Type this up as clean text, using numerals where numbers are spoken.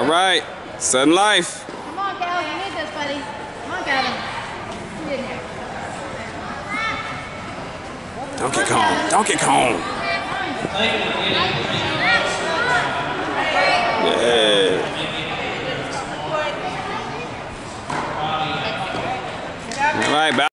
All right. Sudden life. Come on, Cal. You need this, buddy. Come on, Calvin. Get in here. Don't get calm. Don't get calm. Yeah.